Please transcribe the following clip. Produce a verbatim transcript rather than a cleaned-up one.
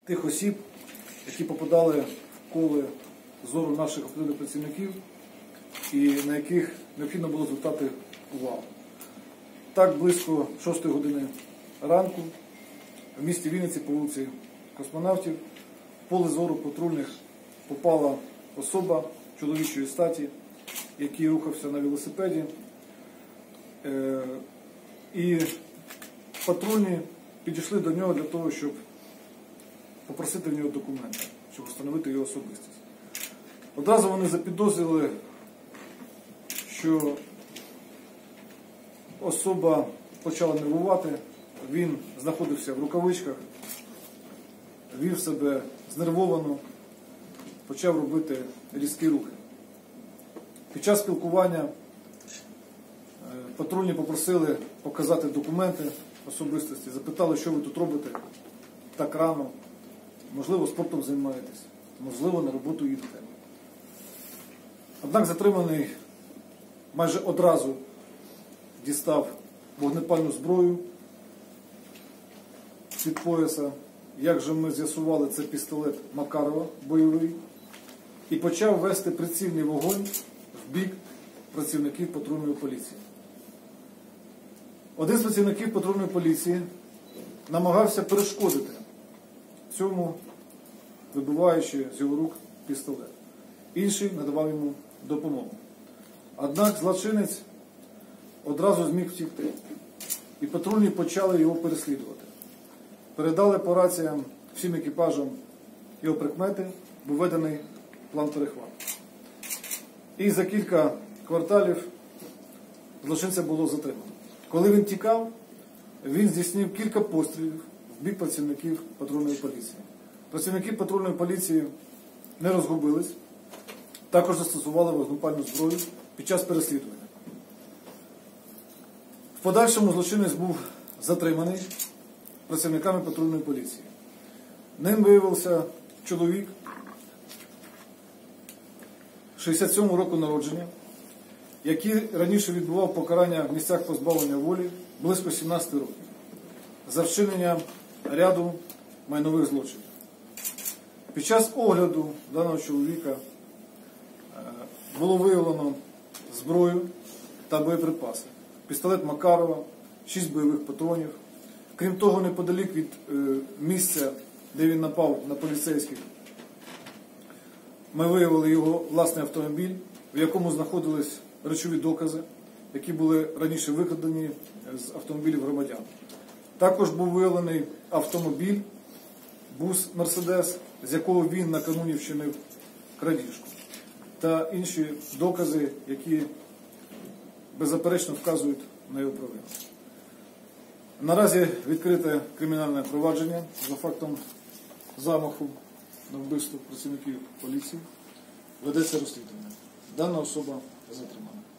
Тих осіб, які попадали в коло зору наших оперативних працівників і на яких необхідно було звертати увагу. Так, близько шостої години ранку в місті Вінниці по вулиці Космонавтів в поле зору патрульних попала особа чоловічої статі, який рухався на велосипеді. І патрульні підійшли до нього для того, щоб попросити в нього документи, щоб встановити його особистість. Одразу вони запідозрили, що особа почала нервувати, він знаходився в рукавичках, вів себе знервовано, почав робити різкі рухи. Під час спілкування патрульні попросили показати документи особистості, запитали, що ви тут робите так рано, можливо, спортом займаєтесь, можливо, на роботу їдете. Однак затриманий майже одразу дістав вогнепальну зброю з-під пояса. Як же ми з'ясували, це пістолет Макарова бойовий. І почав вести прицільний вогонь в бік працівників патрульної поліції. Один з працівників патрульної поліції намагався перешкодити цьому, вибиваючи з його рук пістолет. Інший надавав йому допомогу. Однак злочинець одразу зміг втікти. І патрульні почали його переслідувати. Передали по раціям всім екіпажам його прикмети, був введений план перехвату. І за кілька кварталів злочинця було затримано. Коли він тікав, він здійснив кілька пострілів в бік працівників патрульної поліції. Працівники патрульної поліції не розгубились, також застосували вогнепальну зброю під час переслідування. В подальшому злочинець був затриманий працівниками патрульної поліції. Ним виявився чоловік шістдесят сьомого року народження, який раніше відбував покарання в місцях позбавлення волі близько сімнадцяти років за вчинення ряду майнових злочинів. Під час огляду даного чоловіка було виявлено зброю та боєприпаси. Пістолет Макарова, шість бойових патронів. Крім того, неподалік від місця, де він напав на поліцейських, ми виявили його власний автомобіль, в якому знаходились речові докази, які були раніше викрадені з автомобілів громадян. Також був виявлений автомобіль, бус «Мерседес», з якого він накануні вчинив крадіжку, та інші докази, які беззаперечно вказують на його провину. Наразі відкрите кримінальне провадження за фактом замаху на вбивство працівників поліції. Ведеться розслідування. Дана особа затримана.